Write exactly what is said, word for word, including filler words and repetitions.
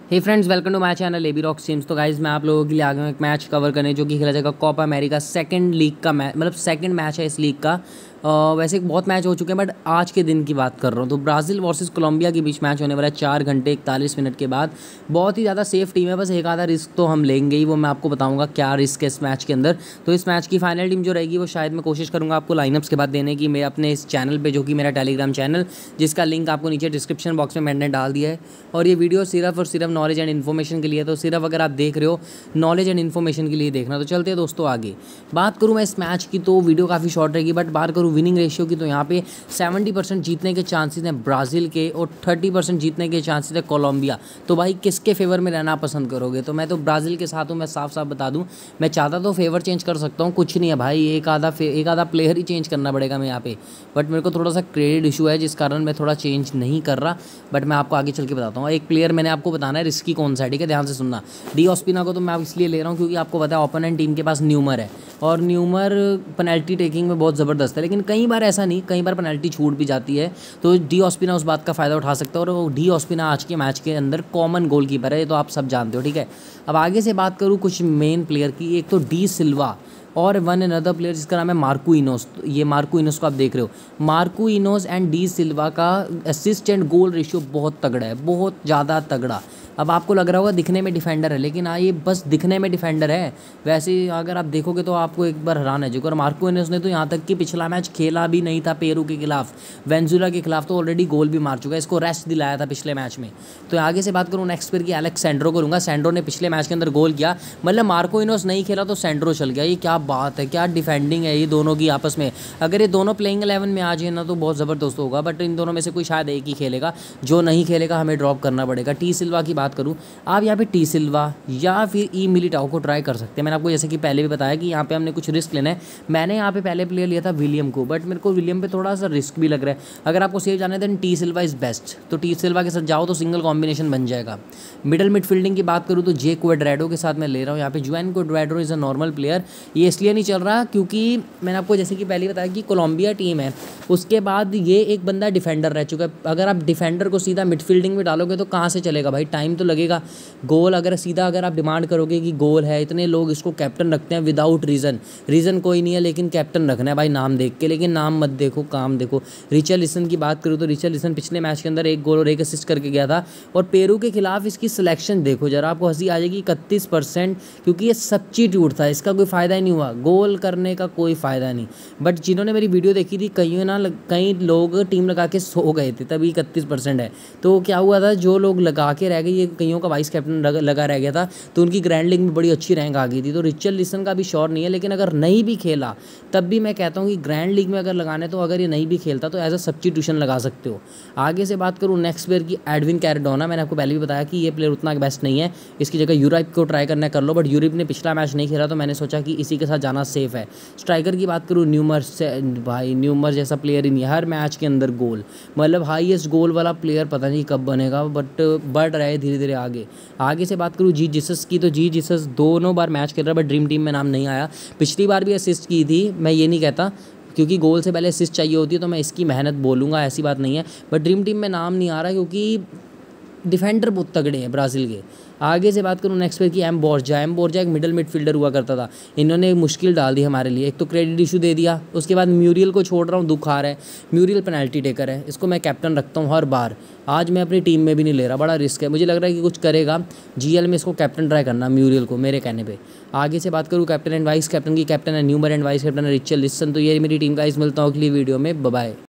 Hey friends, welcome to my channel AB rock sims. तो guys मैं आप लोगों के लिए आ गया हूँ एक मैच कवर करने जो कि खेला जाएगा कोपा अमेरिका सेकंड लीग का मैच, मतलब सेकंड मैच है इस लीग का। अ, वैसे बहुत मैच हो चुके हैं बट आज के दिन की बात कर रहा हूँ। तो ब्राज़ील वर्सेस कोलंबिया के बीच मैच होने वाला है चार घंटे इकतालीस मिनट के बाद। बहुत ही ज़्यादा सेफ टीम है, बस एक आधा रिस्क तो हम लेंगे ही, वो मैं आपको बताऊँगा क्या रिस्क है इस मैच के अंदर। तो इस मैच की फाइनल टीम जो रहेगी वो शायद मैं कोशिश करूँगा आपको लाइनअप्स के बाद देने की, मैं अपने इस चैनल पर, जो कि मेरा टेलीग्राम चैनल, जिसका लिंक आपको नीचे डिस्क्रिप्शन बॉक्स में मैंने डाल दिया है। और ये वीडियो सिर्फ और सिर्फ नॉलेज एंड इन्फॉर्मेशन के लिए, तो सिर्फ अगर आप देख रहे हो नॉलेज एंड इन्फॉर्मेशन के लिए देखना। तो चलते हैं दोस्तों आगे। बात करूँ मैं इस मैच की तो वीडियो काफ़ी शॉर्ट रहेगी, बट बात करूँ विनिंग रेशियो की तो यहाँ पे सेवेंटी परसेंट जीतने के चांसेस हैं ब्राज़ील के और थर्टी परसेंट जीतने के चांसेस है कोलंबिया। तो भाई किसके फेवर में रहना पसंद करोगे? तो मैं तो ब्राज़ील के साथ हूँ, मैं साफ साफ बता दूँ। मैं चाहता तो फेवर चेंज कर सकता हूँ, कुछ नहीं है भाई, एक आधा एक आधा प्लेयर ही चेंज करना पड़ेगा मैं यहाँ पे, बट मेरे को थोड़ा सा क्रेडिट इशू है जिस कारण मैं थोड़ा चेंज नहीं कर रहा। बट मैं आपको आगे चल के बताता हूँ। एक प्लेयर मैंने आपको बताना है रिस्की कौन सा है, ठीक है, ध्यान से सुनना। डी ऑस्पिना को तो मैं इसलिए ले रहा हूँ क्योंकि आपको पता है ओपोनेंट टीम के पास न्यूमर है और न्यूमर पेनल्टी टेकिंग में बहुत ज़बरदस्त है, लेकिन कई बार ऐसा नहीं, कई बार पेनल्टी छूट भी जाती है। तो डी ऑस्पिना उस बात का फ़ायदा उठा सकता है और डी ऑस्पिना आज के मैच के अंदर कॉमन गोलकीपर है, ये तो आप सब जानते हो, ठीक है। अब आगे से बात करूँ कुछ मेन प्लेयर की, एक तो डी सिल्वा और वन अनदर प्लेयर जिसका नाम है मार्को इनोस। ये मार्को इनोस को आप देख रहे हो, Marco Inos and de Silva का असिस्ट एंड गोल रेशियो बहुत तगड़ा है, बहुत ज़्यादा तगड़ा। अब आपको लग रहा होगा दिखने में डिफेंडर है, लेकिन हाँ ये बस दिखने में डिफेंडर है, वैसे अगर आप देखोगे तो आपको एक बार हैरान है जो। और मार्को इनोस ने तो यहाँ तक कि पिछला मैच खेला भी नहीं था पेरू के खिलाफ, वेनेजुएला के खिलाफ, तो ऑलरेडी गोल भी मार चुका है, इसको रेस्ट दिलाया था पिछले मैच में। तो आगे से बात करूँ नेक्स्ट प्लेयर की, एलेक्स सैंड्रो को लूँगा। सैंड्रो ने पिछले मैच के अंदर गोल किया, मतलब मार्को इनोस नहीं खेला तो सैंड्रो चल गया। ये क्या बात है, क्या डिफेंडिंग है ये दोनों की आपस में। अगर ये दोनों प्लेइंग इलेवन में आ जाए ना तो बहुत ज़बरदस्त होगा, बट इन दोनों में से कोई शायद एक ही खेलेगा, जो नहीं खेलेगा हमें ड्रॉप करना पड़ेगा। टी सिल्वा की बात करूँ, आप यहाँ पे टी सिल्वा या फिर ई मिलिटाओ को ट्राई कर सकते हैं। मैंने आपको जैसे कि पहले भी बताया कि यहाँ पे हमने कुछ रिस्क लेना है। मैंने यहाँ पे पहले प्लेयर लिया था विलियम को, बट मेरे को विलियम पे थोड़ा सा रिस्क भी लग रहा है। अगर आपको सेव जाना है then T Silva is best, तो टी सिल्वा के साथ जाओ तो सिंगल कॉम्बिनेशन बन जाएगा। मिडल मिडफील्डिंग की बात करूँ तो जे क्वाड्रेडो के साथ मैं ले रहा हूँ यहाँ पे। Juan Cuadrado is a normal player, ये इसलिए नहीं चल रहा क्योंकि मैंने आपको जैसे कि पहले बताया कि कोलंबिया टीम है, उसके बाद ये एक बंदा डिफेंडर रह चुका है। अगर आप डिफेंडर को सीधा मिडफील्डिंग में डालोगे तो कहाँ से चलेगा भाई, टाइम तो लगेगा। गोल अगर सीधा अगर आप डिमांड करोगे कि गोल है, इतने लोग इसको कैप्टन रखते हैं विदाउट रीज़न, रीज़न कोई नहीं है लेकिन कैप्टन रखना है भाई नाम देख के, लेकिन नाम मत देखो काम देखो। रिचर्लिसन की बात करूँ तो रिचर्लिसन पिछले मैच के अंदर एक गोल और एक असिस्ट करके गया था, और पेरू के खिलाफ इसकी सिलेक्शन देखो जरा, आपको हंसी आ जाएगी, इकतीस परसेंट, क्योंकि ये सब्स्टिट्यूट था, इसका कोई फ़ायदा ही नहीं हुआ, गोल करने का कोई फ़ायदा नहीं। बट जिन्होंने मेरी वीडियो देखी थी, कई ना कई लोग टीम लगा के सो गए थे, तभी इकतीस परसेंट है। तो क्या हुआ था, जो लोग लगा के रह गए, ये कईयों का वाइस कैप्टन लगा रह गया था, तो उनकी ग्रैंड लीग में बड़ी अच्छी रैंक आ गई थी। तो रिचर्लिसन का भी श्योर नहीं है, लेकिन अगर नहीं भी खेला तब भी मैं कहता हूँ कि ग्रैंड लीग में अगर लगाने, तो अगर ये नहीं भी खेलता तो एज अ सब्स्टिट्यूशन लगा सकते हो। आगे से बात करूँ नेक्स्ट प्लेयर की, एडविन कैराडोना। मैंने आपको पहले भी बताया कि ये प्लेयर उतना बेस्ट नहीं है, इसकी जगह यूरोप को ट्राई करना कर लो, बट यूरोप ने पिछला मैच नहीं खेला तो मैंने सोचा कि इसी के साथ जाना सेफ है। स्ट्राइकर की बात करूँ, न्यूमर से भाई न्यूमर जैसा प्लेयर ही नहीं है, हर मैच के अंदर गोल, मतलब हाईएस्ट गोल वाला प्लेयर पता नहीं कब बनेगा, बट बढ़ रहा है धीरे धीरे आगे। आगे से बात करूँ जी जीसस की, तो जी जीसस दोनों बार मैच खेल रहा है बट ड्रीम टीम में नाम नहीं आया। पिछली बार भी असिस्ट की थी, मैं ये नहीं कहता, क्योंकि गोल से पहले असिस्ट चाहिए होती है तो मैं इसकी मेहनत बोलूँगा, ऐसी बात नहीं है, बट ड्रीम टीम में नाम नहीं आ रहा क्योंकि डिफेंडर बहुत तगड़े हैं ब्राज़ील के। आगे से बात करूँ नेक्स्ट प्लेयर की, एम बोर्जा। एम बोर्जा एक मिडल मिडफील्डर हुआ करता था, इन्होंने मुश्किल डाल दी हमारे लिए। एक तो क्रेडिट इशू दे दिया, उसके बाद म्यूरियल को छोड़ रहा हूँ, दुख आ रहा है। म्यूरियल पेनल्टी टेकर है, इसको मैं कैप्टन रखता हूँ हर बार, आज मैं अपनी टीम में भी नहीं ले रहा, बड़ा रिस्क है, मुझे लग रहा है कि कुछ करेगा। जीएल में इसको कैप्टन ट्राई करना म्यूरियल को, मेरे कहने पे। आगे से बात करूँ कैप्टन एंड वाइस कैप्टन की, कैप्टन है न्यूमर एंड वाइस कैप्टन है रिचर्लिसन। तो ये मेरी टीम का, इस मिलता हूँ अगली वीडियो में, बाय बाय।